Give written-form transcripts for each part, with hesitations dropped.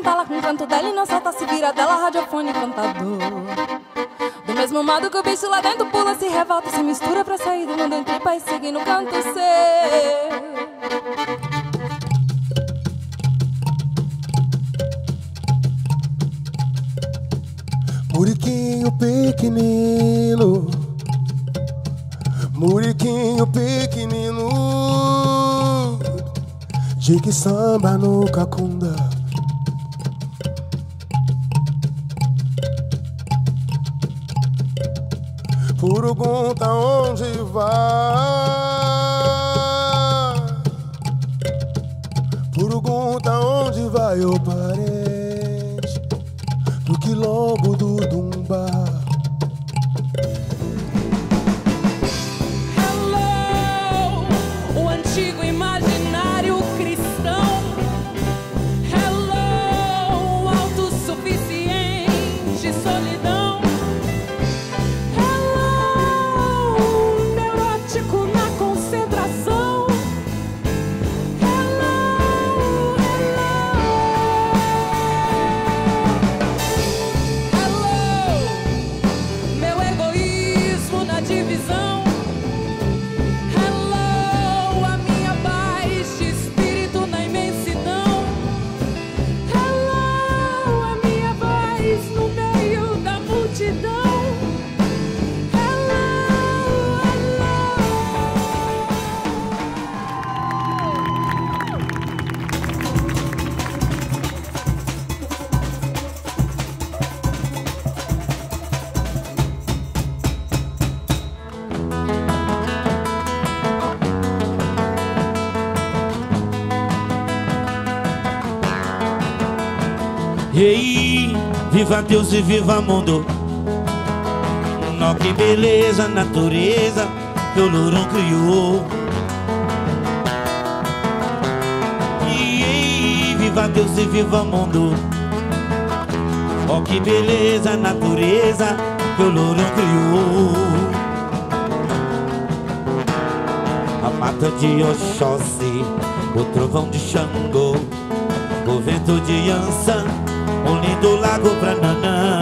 entala com o canto dela e não solta, se vira dela, radiofone cantador. Do mesmo modo que o bicho lá dentro pula, se revolta, se mistura pra sair do mundo entre paz e seguir no canto seu. Muriquinho pequenino, muriquinho pequenino, de que samba no cacunda. Pergunta onde vai, pergunta onde vai o parente do quilombo do Dumbá. Hello, o antigo imaginário cristão. Hello, autossuficiente, solidão. Hello, neurótico na concentração. Divisão. Hello, a minha paz de espírito na imensidão. Hello, a minha voz no meio da multidão. Hello, Ei, viva Deus e viva mundo. Nó que beleza, natureza que o Lourão criou. Ei, viva Deus e viva mundo. Ó que beleza, natureza que o Lourão criou. A mata de Oxóssi, o trovão de Xangô, o vento de Yansan, um lindo lago pra Nanã.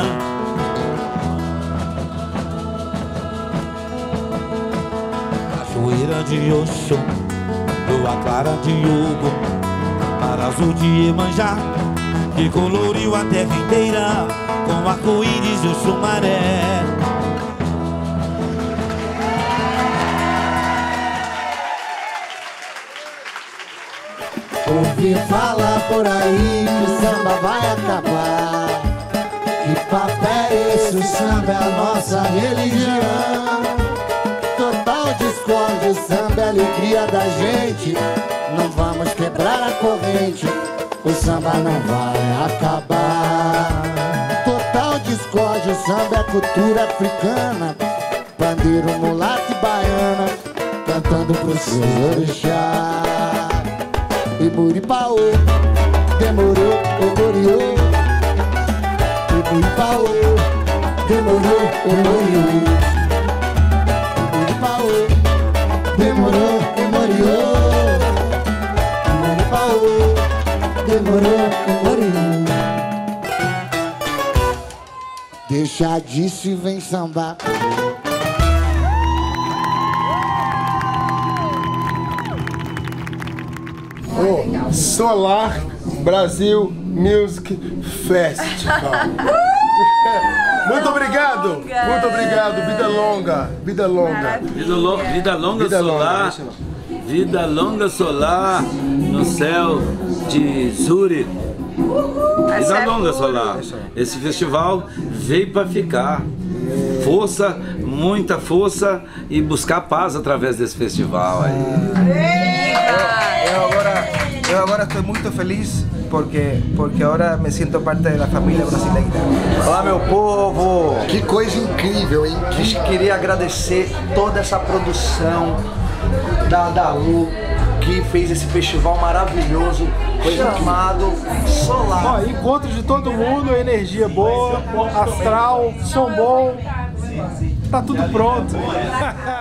Cachoeira de Oxum, lua clara de Hugo, mar azul de Iemanjá, que coloriu a terra inteira com arco-íris e o chumaré. Ouvi falar por aí que o samba vai acabar. Que papo é esse? O samba é a nossa religião. Total discórdia, o samba é a alegria da gente. Não vamos quebrar a corrente, o samba não vai acabar. Total discórdia, o samba é a cultura africana. Bandeiro, mulato e baiana, cantando pros seus orixás. E Muripaô, demorou, demorou. E Muripaô, demorou, demorou. E Muripaô, demorou, demorou. E Muripaô, demorou, demorou. Deixa disso e vem sambar. Solar Brasil Music Festival. Muito obrigado, muito obrigado. Vida longa, vida longa. Vida longa solar. Vida longa solar no céu de Zuri. Vida longa solar. Esse festival veio para ficar. Força, muita força e buscar paz através desse festival aí. Eu agora estou muito feliz porque agora me sinto parte da família brasileira. Olá, meu povo! Que coisa incrível, hein? Queria agradecer toda essa produção da Dalu que fez esse festival maravilhoso chamado Solar. Ó, encontro de todo mundo, energia boa, astral, som bom, tá tudo pronto.